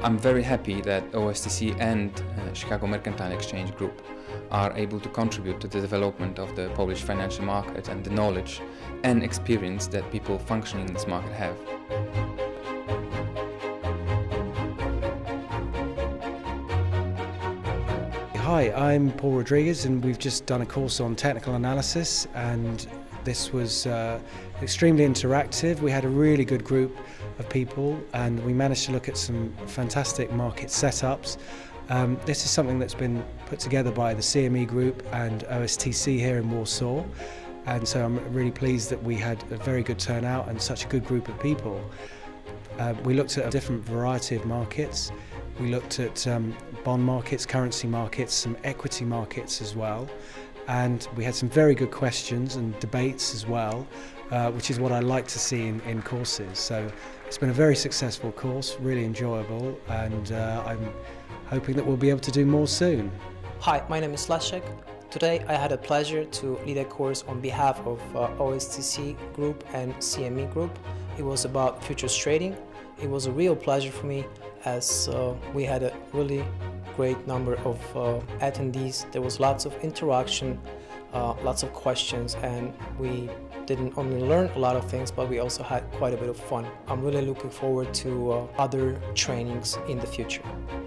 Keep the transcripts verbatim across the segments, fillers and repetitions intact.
I'm very happy that O S T C and uh, Chicago Mercantile Exchange Group are able to contribute to the development of the Polish financial market and the knowledge and experience that people functioning in this market have. Hi, I'm Paul Rodriguez and we've just done a course on technical analysis, and this was uh, extremely interactive. We had a really good group of people and we managed to look at some fantastic market setups. Um, this is something that's been put together by the C M E Group and O S T C here in Warsaw, and so I'm really pleased that we had a very good turnout and such a good group of people. Uh, we looked at a different variety of markets. We looked at um, bond markets, currency markets, some equity markets as well, and we had some very good questions and debates as well, uh, which is what I like to see in, in courses. So it's been a very successful course, really enjoyable, and uh, I'm hoping that we'll be able to do more soon. Hi, my name is Leszek. Today I had a pleasure to lead a course on behalf of uh, O S T C Group and C M E Group. It was about futures trading. It was a real pleasure for me, as uh, we had a really great number of uh, attendees. There was lots of interaction, uh, lots of questions, and we didn't only learn a lot of things, but we also had quite a bit of fun. I'm really looking forward to uh, other trainings in the future.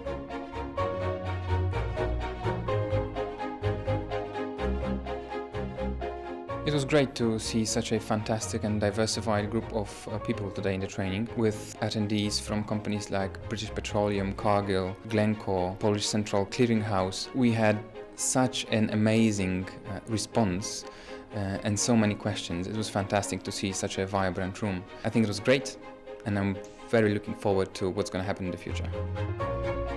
It was great to see such a fantastic and diversified group of uh, people today in the training, with attendees from companies like British Petroleum, Cargill, Glencore, Polish Central Clearinghouse. We had such an amazing uh, response uh, and so many questions. It was fantastic to see such a vibrant room. I think it was great, and I'm very looking forward to what's going to happen in the future.